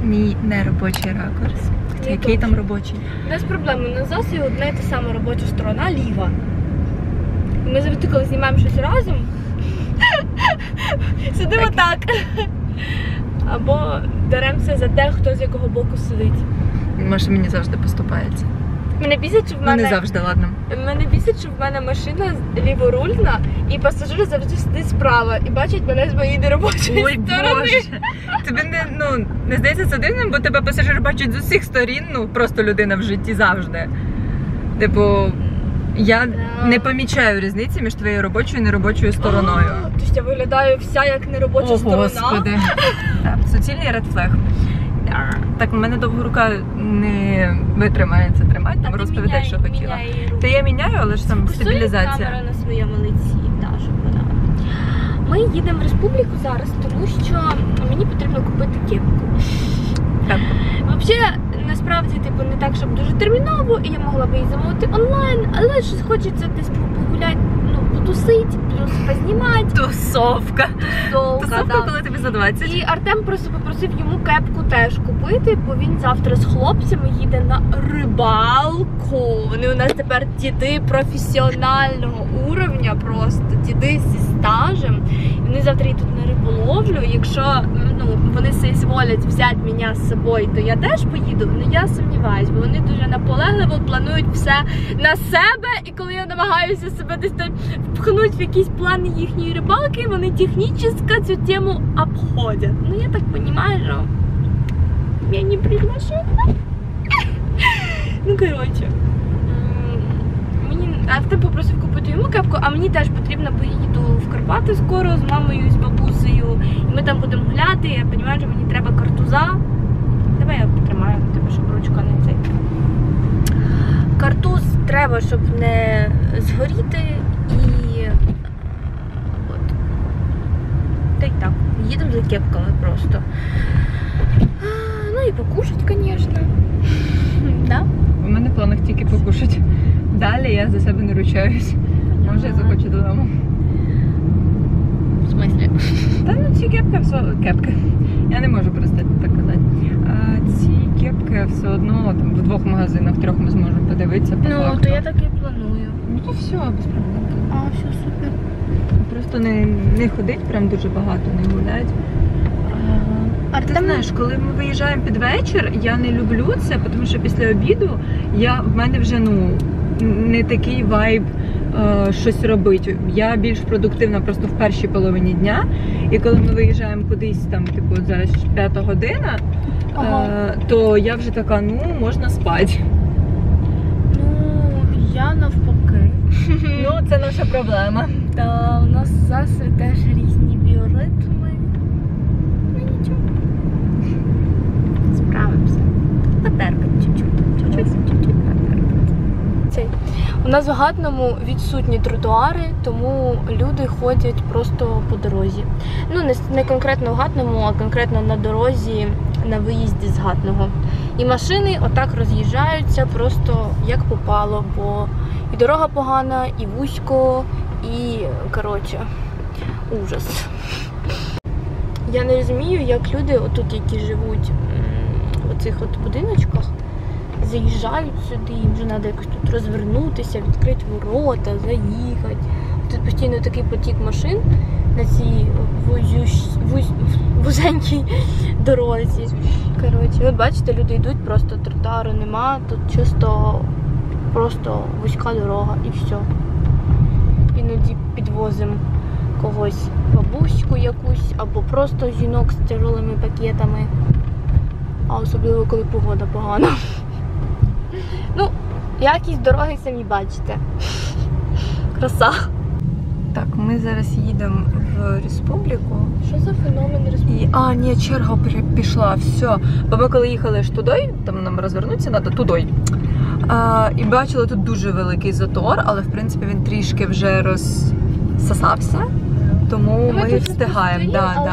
мій неробочий ракурс. Який там робочий? Без проблем, у нас завжди одна і та сама робоча сторона ліва. Ми завжди, коли знімаємо щось разом, сидимо так. Або деремося за те, хто з якого боку сидить. Може, мені завжди поступається. Мене бісить, що в мене... Ну, не завжди, ладно. Мене бісить, що в мене машина ліворульна, і пасажир завжди сидить справа і бачить мене з моєї неробочої Ой, сторони. Боже. Тобі не здається це дивним, бо тебе пасажир бачить з усіх сторін, просто людина в житті завжди. Типу, я не помічаю різниці між твоєю робочою і неробочою стороною. Тобто я виглядаю вся як неробоча сторона. Господи. Так, суцільний редфлег. Так, у мене довго рука не витримає це тримати, там розповідай, що хотіла. Та я міняю, але ж там стабілізація. Камера на своєму лиці, так, щоб вона. Ми їдемо в республіку зараз, тому що мені потрібно купити кепку. Так. Взагалі, насправді, типу, не так, щоб дуже терміново, і я могла б її замовити онлайн, але щось хочеться десь погуляти, потусити, плюс познімати. Тусовка. Тусовка, да. коли тобі за 20. І Артем просто попросив йому кепку теж купити, бо він завтра з хлопцями їде на рибалку. Вони у нас тепер діди професіонального уровня просто, діди зі стажем. І вони завтра йдуть на риболовлю. Якщо вони соізволять взяти мене з собою, то я теж поїду, але я сумніваюсь, бо вони дуже наполегливо планують все на себе, і коли я намагаюся себе десь там впхнути в якийсь план їхньої рибалки, вони технічно цю тему обходять. Ну, я так розумію, що я не приглашена. Ну, коротше. Артем попросив купити йому кепку, а мені теж потрібно, бо я їду в Карпати скоро з мамою і з бабусею. І ми там будемо гуляти, я розумію, що мені треба картуза. Давай я потримаю, тебе, щоб ручка не цей. Картуз треба, щоб не згоріти, і от. Та й так, їдемо за кепками просто. Ну і покушать, звісно. Да? У мене в планах тільки покушати. Далі я за себе не ручаюсь. Може, я захочу додому. В смислі? Та ці кепки все... Кепки. Я не можу перестати так казати. Ці кепки все одно там в 2 магазинах, 3 ми зможемо подивитися. По факту. То я так і планую. Ну то все, без проблем. А, все супер. Просто не ходить прям дуже багато, не гулять. Ти знаєш, коли ми виїжджаємо під вечір, я не люблю це, тому що після обіду в мене вже не такий вайб щось робити. Я більш продуктивна просто в першій половині дня. І коли ми виїжджаємо кудись, там, типу, зараз 5 година, то я вже така, можна спати. Я навпаки. Це наша проблема. Та у нас зараз теж різні біоритми. Нічого. Справимося. Потерпить чуть-чуть. У нас в Гатному відсутні тротуари, тому люди ходять просто по дорозі. Не конкретно в Гатному, а конкретно на дорозі, на виїзді з Гатного. І машини отак роз'їжджаються просто як попало, бо і дорога погана, і вузько, і, коротше, ужас. Я не розумію, як люди, отут, які живуть в оцих от будиночках, заїжджають сюди, їм вже треба якось тут розвернутися, відкрити ворота, заїхати. Тут постійно такий потік машин на цій вузенькій дорозі. Коротше, от бачите, люди йдуть, просто тротуару нема, тут чисто просто вузька дорога і все. Іноді підвозимо когось, бабуську якусь, або просто жінок з тяжелими пакетами. А особливо, коли погода погана. Якість дороги самі бачите. Краса. Так, ми зараз їдемо в республіку. Що за феномен республіки? Черга пішла, все. Бо ми коли їхали ж туди, там нам розвернутися треба туди. І бачили тут дуже великий затор, але в принципі він трішки вже розсосався, тому ми встигаємо.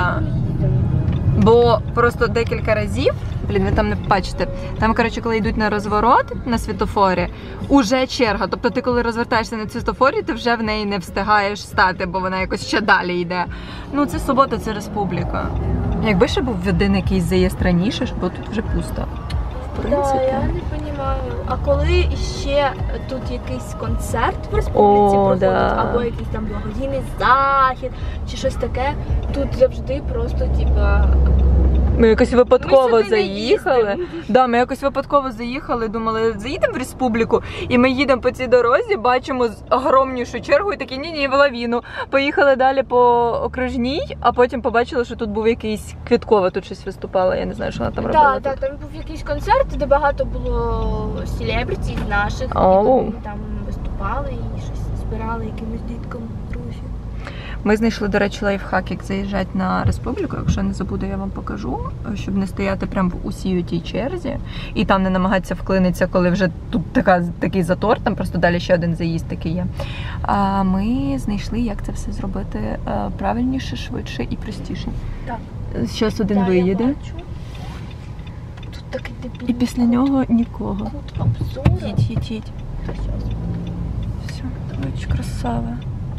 Бо просто декілька разів, ви там не бачите, там, коротше, коли йдуть на розворот на світлофорі, уже черга. Тобто ти, коли розвертаєшся на світлофорі, ти вже в неї не встигаєш стати, бо вона якось ще далі йде. Це субота, це республіка. Якби ще був один якийсь заїзд раніше, бо тут вже пусто. В принципі. Да, я не розумію. А коли ще тут якийсь концерт в республіці проходить, або якийсь там благодійний захід, чи щось таке, тут завжди просто, типа... Ми якось випадково заїхали. Да, ми якось випадково заїхали, думали, заїдемо в республіку, і ми їдемо по цій дорозі, бачимо огромнішу чергу і такі, ні, в лавіну. Поїхали далі по окружній, а потім побачили, що тут був якийсь Квіткова, тут щось виступала, я не знаю, що вона там робила. Так, там був якийсь концерт, де багато було селебритів наших, які там виступали і щось збирали якимось діткам гроші. Ми знайшли, до речі, лайфхак, як заїжджати на республіку. Якщо не забуду, я вам покажу, щоб не стояти прямо в усій тій черзі і там не намагатися вклинитися, коли вже тут такий затор, там просто далі ще один заїзд такий є. А ми знайшли, як це все зробити правильніше, швидше і простіше. Так. Щас один виїде. Тут такий дебільний. І після нього нікого. Кут обзору. Їдь. Все, дочь, красава.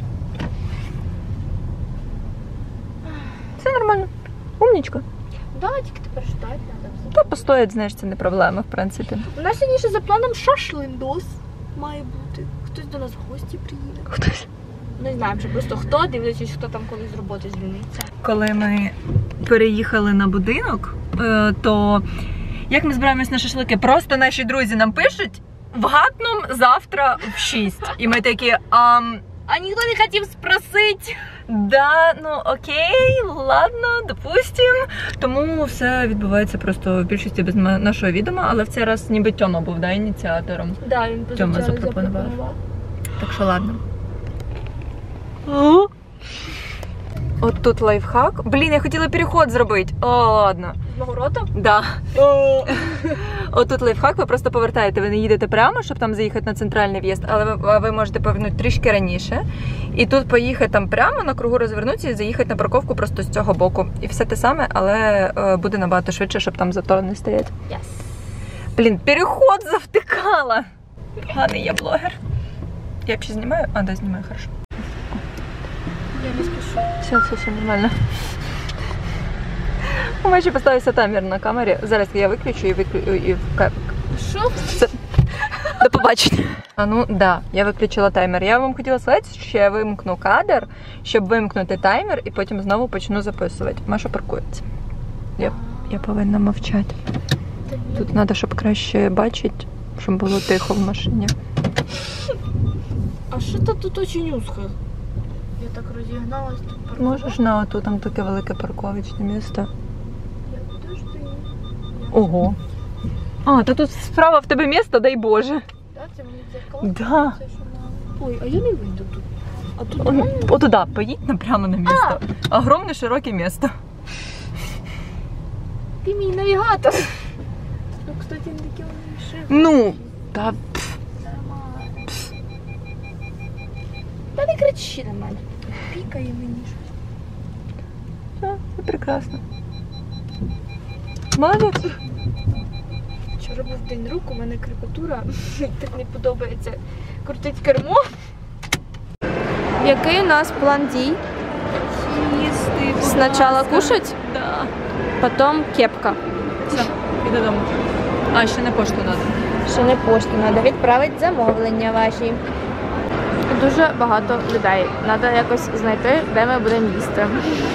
Все нормально. Умнічка. Да, тільки тепер ждать треба все. Та постоять, знаєш, це не проблема, в принципі. У нас сьогодні за планом шашлиндос має бути. Хтось до нас в гості приїде. Хтось. Не знаємо, що просто хто, дивлячись, хто там колись з роботи звільниться. Коли ми переїхали на будинок, то як ми збираємось на шашлики? Просто наші друзі нам пишуть в Гатном завтра в 6. І ми такі, А ніхто не хотів спросити. Да, ну окей, ладно, допустим. Тому все відбувається просто в більшості без нашого відома, але в цей раз ніби Тьома був, да, ініціатором. Да, він Тьома запропонував. Так що ладно. От тут лайфхак. Блін, я хотіла переход зробити. О, ладно. З мого рота? Да. От тут лайфхак, ви просто повертаєте, ви не їдете прямо, щоб там заїхати на центральний в'їзд, але ви можете повернути трішки раніше. І тут поїхати там прямо, на кругу розвернутися і заїхати на парковку просто з цього боку. І все те саме, але буде набагато швидше, щоб там затор не стояти. Yes. Блін, переход завтикала. Поганий я блогер. Я взагалі знімаю? А, да, знімаю, хорошо. Я не спішу. Все нормально. У мене ще поставився таймер на камері. Зараз я виключу і Що? До побачення. А ну, да, я виключила таймер. Я вам хотіла сказати, що я вимкну кадр, щоб вимкнути таймер і потім знову почну записувати. Маша паркується. Я повинна мовчати. Тут треба, щоб краще бачити, щоб було тихо в машині. А що тут дуже узко? Я так розігналась тут. Можеш на оту, там таке велике парковочне місце. Подожди. Ого. А, та тут справа в тебе місце, дай Боже. Да, це мені дзеркало? Да. Ой, а я не вийду тут. А тут нормально? Отуда, поїдь прямо на місто. Огромне, широке місто. Ти мій навігатор. Ну, кстати, не таке воно мішив. Ну, та... Та не кричи на мене. Пікає мені щось. Все прекрасно. Молодець. Вчора був день рук, у мене крепатура. Так не подобається крутить кермо. Який у нас план дій? Їсти, Спочатку кушать, Да. потім кепка. Все, іди додому. А, ще на пошту треба. Ще не пошту, треба відправити замовлення ваші. Дуже багато людей. Треба якось знайти, де ми будемо їсти.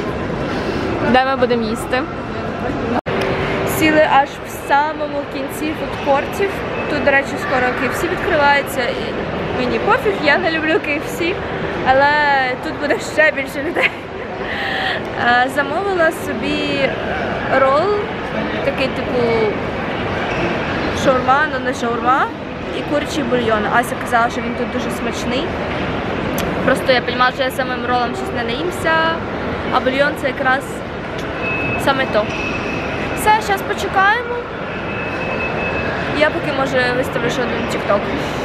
Сіли аж в самому кінці фудкортів. Тут, до речі, скоро KFC відкривається. І мені пофіг, я не люблю KFC, але тут буде ще більше людей. Замовила собі рол, такий типу шаурма, але не шаурма, і курячий бульйон. Ася казала, що він тут дуже смачний. Просто я розуміла, що я самим ролом щось не наїмся, а бульйон це якраз саме то. Все, зараз почекаємо. Я поки, може, виставлю ще один TikTok.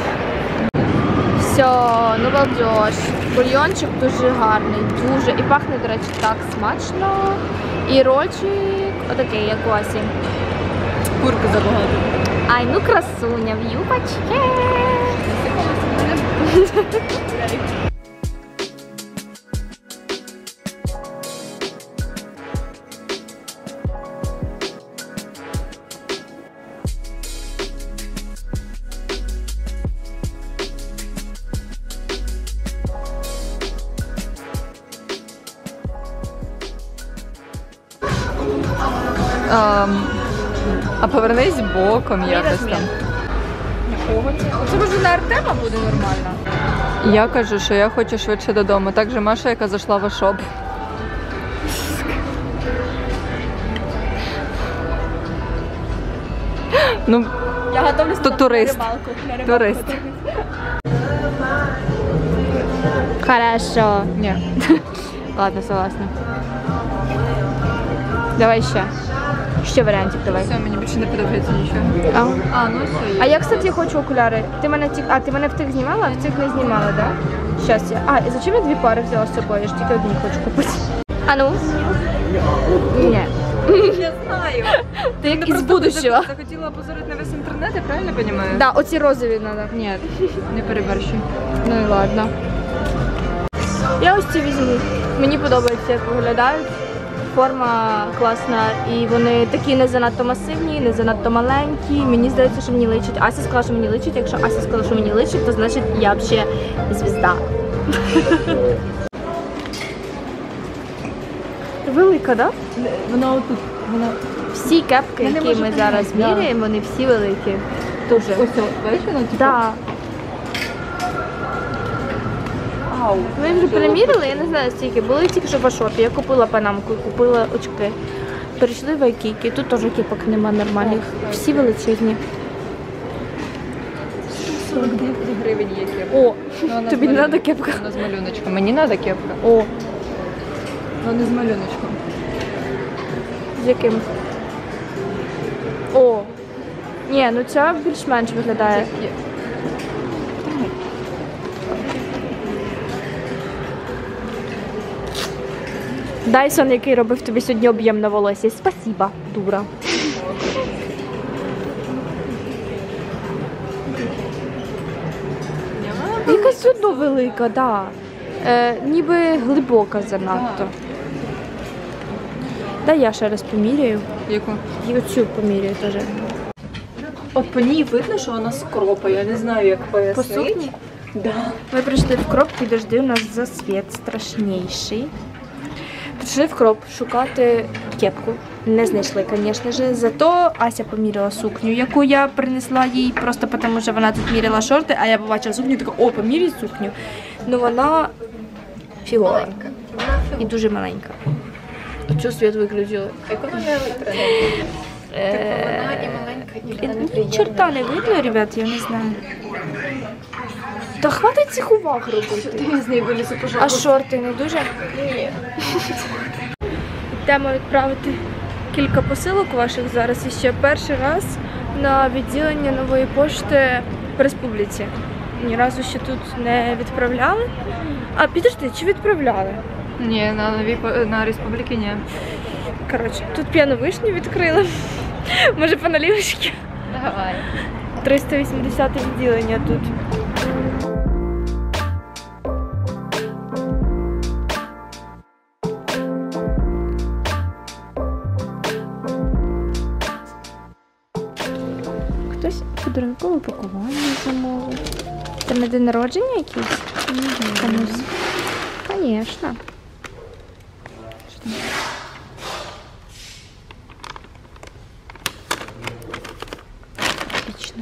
Все, ну балдеж. Бульйончик дуже гарний, дуже. І пахне, до речі, так смачно. І рольчик отакий, як у Асі. Курки забагато. Ай, ну красуня в юбочці. А повернись боком якось там. Якого це? Оце може на Артема буде нормально. Я кажу, що я хочу швидше додому. Так же Маша, яка зайшла в Ашоп. Ну, Я готовлюсь то турист. Турист. Хорошо. Ні. Ладно, согласна. Давай ще. Ще варіантів давай. Все, мені більше не подобається нічого. Ну все. А я, кстати, хочу окуляри. Ти мене в тих знімала, а в цих не знімала, да? Щас я. І зачем я 2 пари взяла з собою? Я ж тільки одні хочу купити. А ну? Ні. Я знаю. Ти як із будущего. Захотіла опозорити на весь інтернет, я правильно розумію? Да, оці розові треба. Ні, не переборщуй. Ну і ладно. Я ось ці візьму. Мені подобається, як виглядають. Форма класна і вони такі не занадто масивні, не занадто маленькі. Мені здається, що мені личить. Ася сказала, що мені личить. Якщо Ася сказала, що мені личить, то значить я взагалі звізда. Велика, так? Да? Вона отут. Всі кепки, які ми зараз міряємо, вони всі великі. Дуже. Ось, бачиш, вона типу? Так. Ау. Ми вже перемірили, я не знаю стільки. Були тільки що в Ашопі. Я купила панамку, купила очки. Перейшли в Айкікі, тут теж кепок нема нормальних. Всі величезні. 49 гривень є кепка. О, тобі не треба кепка? Вона з малюночком. Мені треба кепка. О, Вона з малюночком. з яким? О. Ні, ну ця більш-менш виглядає. Дайсон, який робив тобі сьогодні об'єм на волосі. Спасіба, дура. Якась одно велика, да. Ніби глибока занадто. Дай я ще раз поміряю. Яку? І оцю поміряю теж. От по ній видно, що вона з кропа. Я не знаю, як По пояснити. сукні? Да. Ми прийшли в Кроп, підожди, у нас засвіт страшніший. Прийшли в Кроп шукати кепку. Не знайшли, звісно ж. Зато Ася поміряла сукню, яку я принесла їй, просто тому що вона тут міряла шорти, а я побачила сукню і така, о, поміряй сукню. Ну вона фігова. Маленька. І дуже маленька. Чого світ виключили? Економія електроенергії. Вона і маленька, і вона неприємна. Чорта не видно, ребят, я не знаю. Та хватить цих уваг робити. Я з неї вилізу, А пожалуйста. шорти не дуже? Ні. Йдемо відправити кілька посилок ваших зараз і ще перший раз на відділення нової пошти в республіці. Ні разу ще тут не відправляли. А підожди, чи відправляли? Ні, на республіки ні. Коротше, тут п'яну вишню відкрили. Може по налівочки? Давай. 380 відділення тут. Хтось подарункове пакування замовив. Це на день народження якийсь? Комусь? Звісно. Отлично.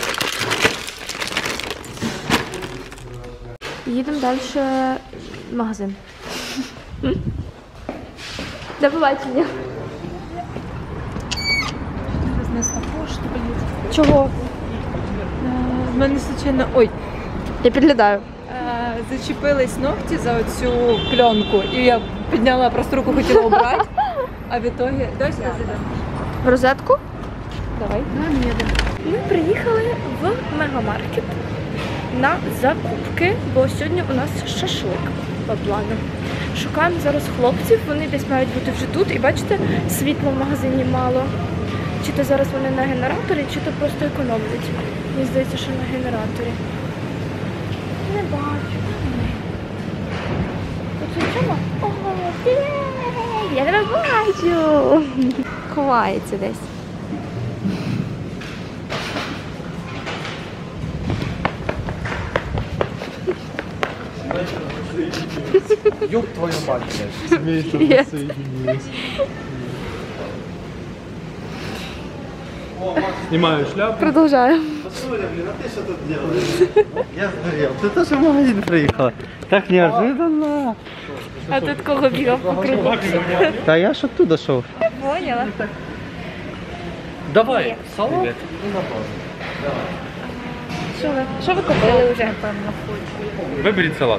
Їдемо далі в магазин. До побачення. Рознесла пошту, блін. Чого? В мене, звичайно, ой, Я підглядаю. зачепились ногті за оцю пленку. І я підняла просто руку, хотіла обрати. А в итоге... Давай сюди зайдемо. В розетку? Давай. Ми приїхали в мегамаркет на закупки, бо сьогодні у нас шашлик по плану. Шукаємо зараз хлопців, вони десь мають бути вже тут. І бачите, світла в магазині мало. Чи то зараз вони на генераторі, чи то просто економлять. Мені здається, що на генераторі. Не бачу. Тут чому? О, привіт! Я тебе бачу! Ховається десь. Ёб твою мать, блядь. Семейство Привет. присоединилось. Снимаю шляпу. Продовжаємо. Посмотри, блин, а ты что тут делаешь? Я сгорел. Ты тоже в магазин приехала. Так неожиданно. А тут кого бігав по кругу? Да я ж оттуда шел. Поняла. Давай, салат. Що ви купили вже? Выберите салат.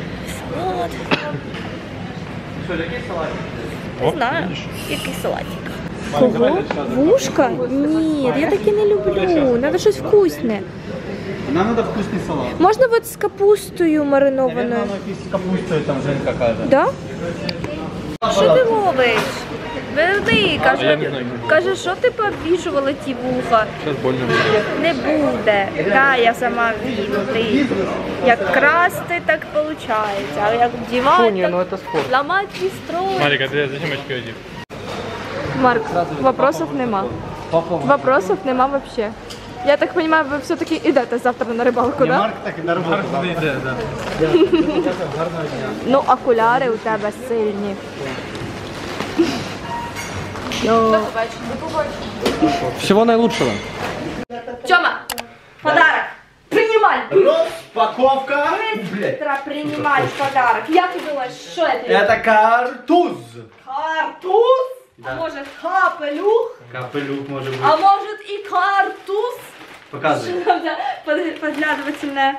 Не знаю. Який салатик. Кого? Вушка? Ні, я таке не люблю. Надо щось вкусне. Нам надо вкусный салат. Можна от з капустою маринованою? Наверное, оно с капустой там жень какая-то. Да? Що ти ловиш? Верни, каже, що ти пообвішувала ті вуха? Сейчас больно будет. Не буде. Да, я сама віну. Ти як красти, так виходить. А як вдівати, так это спорт. ламати і строй. Марик, а ты зачем очки одел? Марк, вопросов нема. Вопросов нема вообще. Я так понимаю, ви все-таки йдете завтра на рибалку, да? Марк так и на работу. Да. Ну, окуляри у тебе сильні. Всего наилучшего. Тёма, подарок. Принимай. Распаковка. Быстро принимай подарок. Я ты думаешь, что это? Это картуз. Картуз? А может капелюх? Капелюх может быть. А может и картуз? Показывай. Подглядывательное.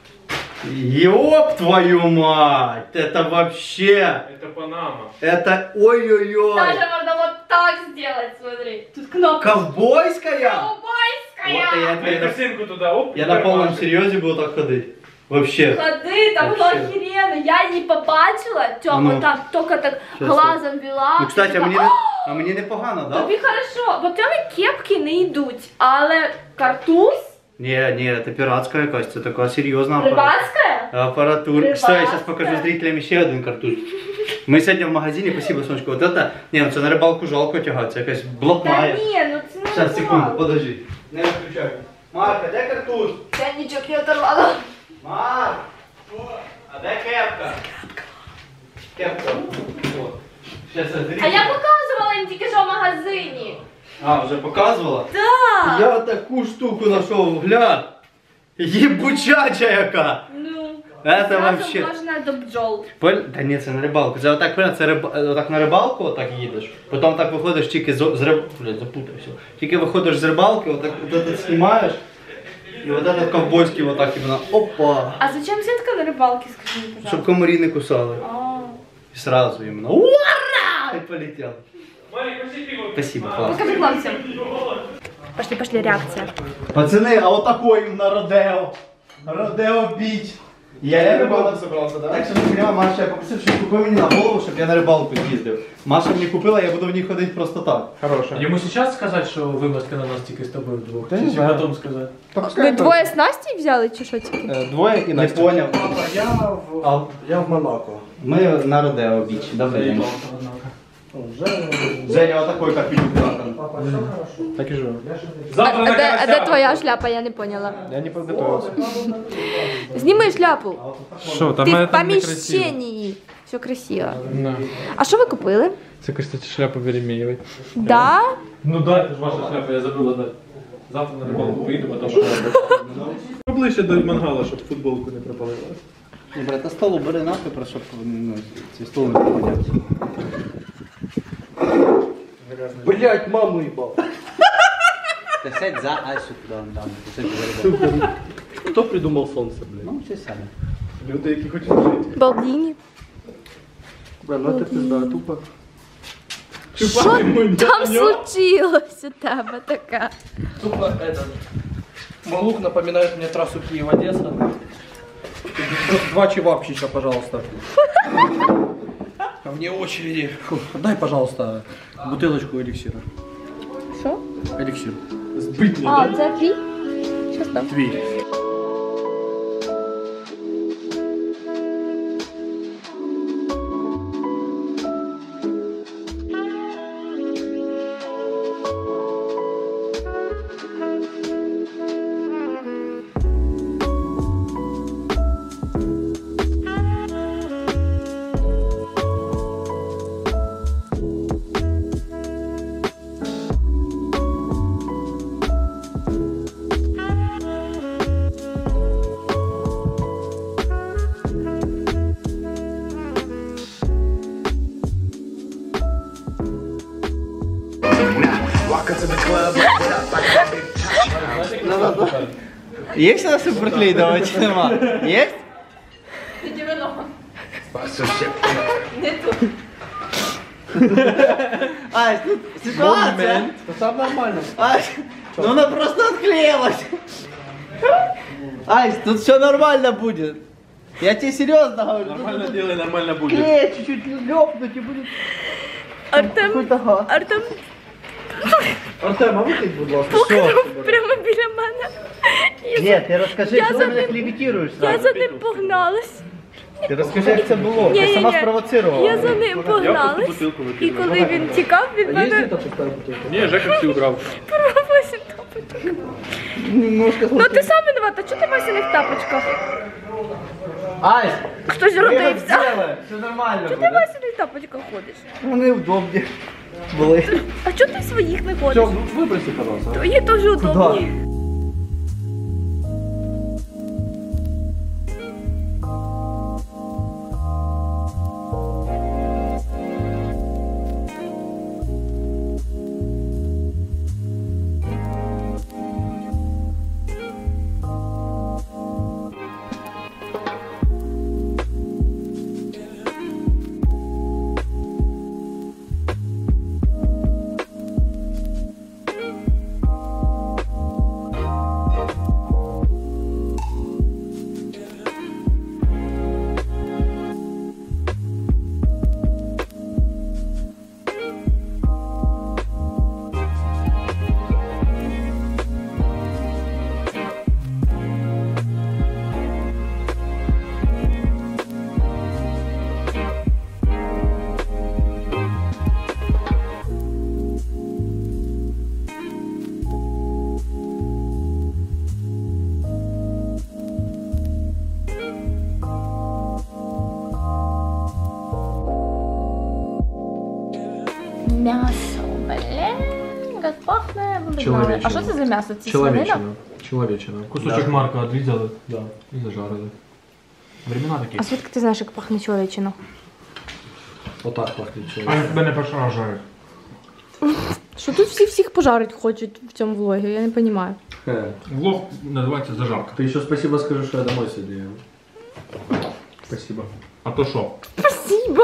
Ёб твою мать! Это вообще... Это Панама. Это ой-ой-ой. Даже можно вот так сделать, смотри. Тут кнопка. Ковбойская? Ковбойская. Вот и Картинку туда, оп. я на полном серьезе буду так ходить. Вообще. Ходи, там было Вообще. охеренно. Я не побачила, Тёма, Ну. там только так Щас, глазом вела. Ну, кстати, І така, а мені непогано, да? Тобі хорошо, бо Тьомі кепки не йдуть, але картуз, Не, это пиратская якась, це така серйозна апаратура. рибацька, Аппаратура. Что, я сейчас Рыбацкая. покажу зрителям еще один картуз. Мы сегодня в магазине, спасибо, Сонечка, вот это, не, ну це на рибалку жалко тягати, це якась Та блатная. ні, ну це не Сейчас, секунду, нормально. подожди. Не выключай. Марка, де картуз? Я нічого не оторвала. Марк! А де кепка? Кепка. Вот. Сейчас А я показувала їм тільки що в магазині. А, вже показувала? Так. Я таку штуку знайшов, глянь. Єбучача яка. Ну, Это зразу вообще... можна до бджол. Та ні, це не рибалку. Це отак, понял, це отак на рибалку отак їдеш. Потім так виходиш тільки з рибалки. Блядь, запутався. Тільки виходиш з рибалки, отак от це знімаєш. І от этот ковбойський отак іменно. Опа. А зачем сітка на рибалки, скажи мені, пожалуйста? Щоб комарі не кусали. А. І сразу іменно. Ура! І полетів. Спасибо, класс. Покажи хлопцям. Пошли, реакція. Пацаны, а вот такой им на Родео. Родео бить. Я рыбалку собрался, да? Так що не поняла, Маша, я попросив, щоб купив мені на голову, щоб я на рибалку з'їздив. Маша мені купила, я буду в ній ходити просто так. Хорошая. Ему сейчас сказать, что вылазка на нас тільки з тобою вдвох? Да Чи не знаю. потом сказать? Ви двоє з Настю взяли чи що тільки? Двое и Не Настя. поняв. Я в Монако. Ми на Родео біч. Добрий день. Женя, отакой капелюк. Так и живу. Завтра на А де карася. твоя шляпа, я не поняла. Я не подготовился. Зніми шляпу. Что, там Ти в это некрасиво. поміщенні. Все красиво. Да. А що ви купили? Это, кстати, шляпа Веремеевой. Да? Ну да, это же ваша шляпа, я забыл отдать. Завтра на рыбалку поїду, потом Поближче до мангала, щоб футболку не пропалила. Ні, брат, а стол убери нахуй, про щоб цей стол не підняти. Блять, маму ебал. Ти сядь за Асю туди, вон там. Ти сядь за рибалку. Кто придумал солнце, блин? Ну, всі самі. Люди, які хочуть жити. Балдіні. Бля, ну это пизда, тупо. Що там случилось у тебе таке? Тупо этот Малук напоминает мне трассу Киев-Одесса. Два чевапчича, пожалуйста. А вне очереди. Фу, дай, пожалуйста, бутылочку эликсира. Що? Эликсир. Сбыть мне, А, да? це твій? Щас там. Твій. Есть у нас суперклей, давайте нема? Есть? Не тут. Ась, тут ситуация. Там нормально. Ась, ну она просто отклеилась. Ась, тут все нормально будет. Я тебе серьезно говорю. Нормально делай, нормально будет. Клей чуть-чуть лёпнуть и будет Артем, какой-то гад. Артем Артем, а викинь, будь ласка. пухнув прямо біля мене. Нет, ты расскажи, Я что за ты меня ним- клевитируешь Я сразу. за ним погналась. Ти розкажи, як це було. Ти Ні-ні-ні. сама спровоцировала. Я за ним погналась. бутилку І викинув. коли він тікав, від А есть мене где-то пустая бутылка? Ні, Жека всі убрав. порвався тапочок. Немножко Ну ти сам виноват, а чого ти Вася не в тапочках? Ась, Хтось вивод родився. сделай, все нормально Чого ти буде. Вася не в тапочках ходиш? Вони удобні були. А чого ти в своїх не Все, ходиш? выброси, пожалуйста. Твої теж удобні. М'ясо, блін, як пахне. Ви б знали. А що це за м'ясо? Це свинина? Человечина. Человечина. Кусочок Марка отрізали, да, і зажарили. Времена такі. А звідки ти знаєш, як пахне чоловічина? Вот так пахнет А человек. я тебе не перший раз жарю. Що тут всіх пожарить хочуть в цьому влогі, я не розумію. Влог називається зажарка. Ты еще спасибо скажи, что я домой сегодня ем. Спасибо. А то що? Спасибо.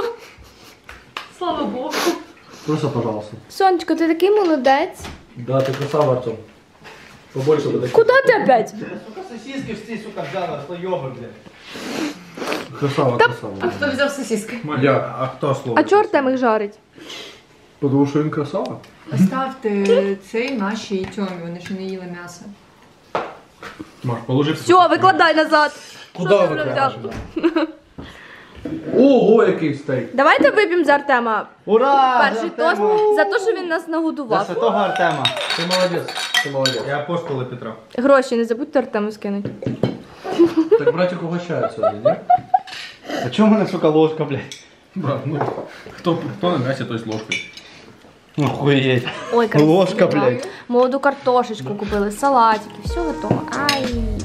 Слава Богу. Просто пожалуйста. Сонечко, ти такий молодець. Да, ты красава, Артем. Побольше бы таких. Куди ти опять? Сука, сосиски всі, сука, взяла, слойови, блядь. Красава, красава. Хто взяв сосиски? Я. А кто слово? А чого Артем їх жарить? Потому что он красава. Оставте цей нашій тьомі, вони ж не їли м'ясо. Маш, положи. Все, викладай назад. Куда Що ти вы взяв? Ого, який стейк. Давайте вип'ємо за Артема Ура! перший тост за те, що він нас За нагодував. святого Артема. Ты молодец. Ты молодец. Я апостоли Петра. Гроші не забудьте Артему скинути. Так братик угощает сегодня, нет? А чому мене, сука, ложка, блядь? Брат, ну, хто на м'ясі, той з ложкою. Охуєть. Ой, красиво. Ложка, блядь. Молоду картошечку купили, салатики, все готово. Ай.